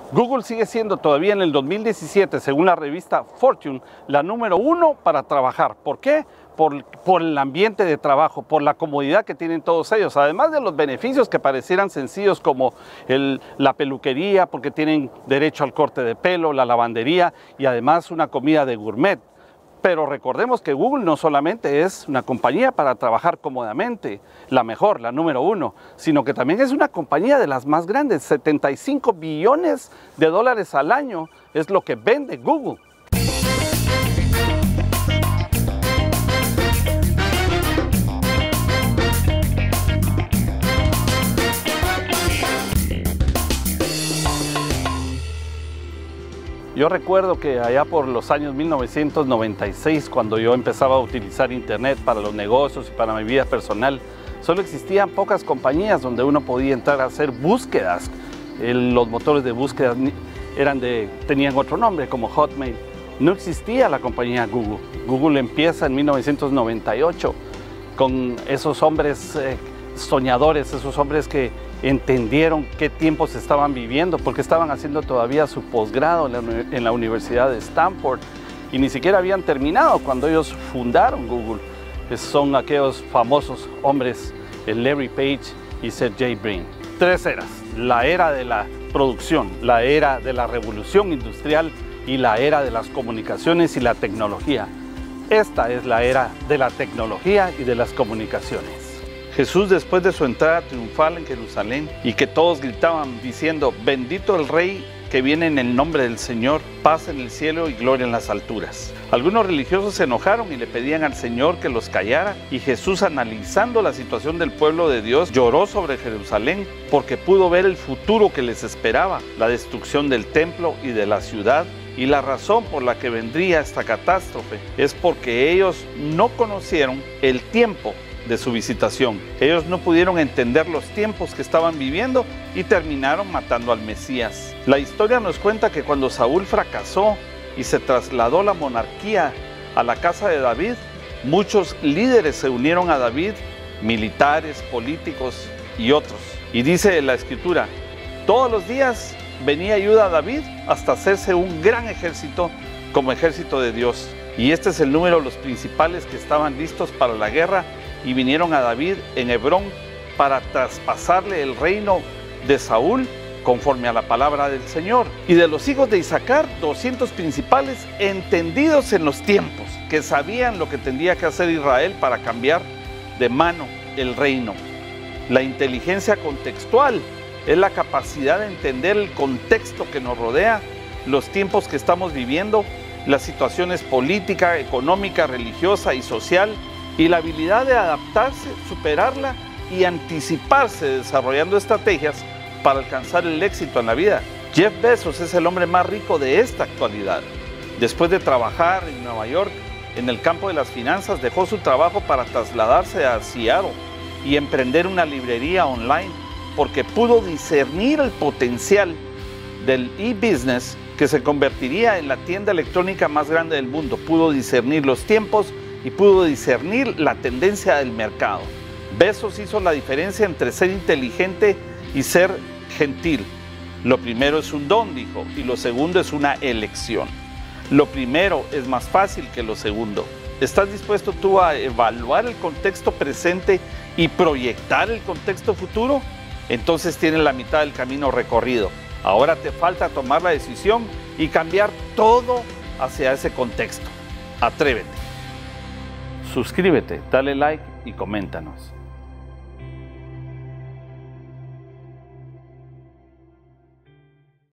Google sigue siendo todavía en el 2017, según la revista Fortune, la número 1 para trabajar. ¿Por qué? Por el ambiente de trabajo, por la comodidad que tienen todos ellos, además de los beneficios que parecieran sencillos como la peluquería, porque tienen derecho al corte de pelo, la lavandería y además una comida de gourmet. Pero recordemos que Google no solamente es una compañía para trabajar cómodamente, la mejor, la número 1, sino que también es una compañía de las más grandes. 75 billones de dólares al año es lo que vende Google. Yo recuerdo que allá por los años 1996, cuando yo empezaba a utilizar internet para los negocios y para mi vida personal, solo existían pocas compañías donde uno podía entrar a hacer búsquedas. Los motores de búsqueda tenían otro nombre, como Hotmail. No existía la compañía Google. Google empieza en 1998 con esos hombres soñadores, esos hombres que entendieron qué tiempos estaban viviendo, porque estaban haciendo todavía su posgrado en la Universidad de Stanford y ni siquiera habían terminado cuando ellos fundaron Google. Son aquellos famosos hombres, Larry Page y Sergey Brin. 3 eras: la era de la producción, la era de la revolución industrial y la era de las comunicaciones y la tecnología. Esta es la era de la tecnología y de las comunicaciones. Jesús, después de su entrada triunfal en Jerusalén y que todos gritaban diciendo: bendito el Rey que viene en el nombre del Señor, paz en el cielo y gloria en las alturas. Algunos religiosos se enojaron y le pedían al Señor que los callara, y Jesús, analizando la situación del pueblo de Dios, lloró sobre Jerusalén porque pudo ver el futuro que les esperaba, la destrucción del templo y de la ciudad. Y la razón por la que vendría esta catástrofe es porque ellos no conocieron el tiempo de su visitación. Ellos no pudieron entender los tiempos que estaban viviendo y terminaron matando al Mesías. La historia nos cuenta que cuando Saúl fracasó y se trasladó la monarquía a la casa de David, muchos líderes se unieron a David, militares, políticos y otros. Y dice la escritura: todos los días venía ayuda a David hasta hacerse un gran ejército como ejército de Dios. Y este es el número de los principales que estaban listos para la guerra y vinieron a David en Hebrón para traspasarle el reino de Saúl conforme a la palabra del Señor. Y de los hijos de Isaacar, 200 principales entendidos en los tiempos, que sabían lo que tendría que hacer Israel para cambiar de mano el reino. La inteligencia contextual es la capacidad de entender el contexto que nos rodea, los tiempos que estamos viviendo, las situaciones política, económica, religiosa y social, y la habilidad de adaptarse, superarla y anticiparse desarrollando estrategias para alcanzar el éxito en la vida. Jeff Bezos es el hombre más rico de esta actualidad. Después de trabajar en Nueva York en el campo de las finanzas, dejó su trabajo para trasladarse a Seattle y emprender una librería online, porque pudo discernir el potencial del e-business que se convertiría en la tienda electrónica más grande del mundo. Pudo discernir los tiempos y pudo discernir la tendencia del mercado. Bezos hizo la diferencia entre ser inteligente y ser gentil. Lo primero es un don, dijo, y lo segundo es una elección. Lo primero es más fácil que lo segundo. ¿Estás dispuesto tú a evaluar el contexto presente y proyectar el contexto futuro? Entonces tienes la mitad del camino recorrido. Ahora te falta tomar la decisión y cambiar todo hacia ese contexto. Atrévete. Suscríbete, dale like y coméntanos.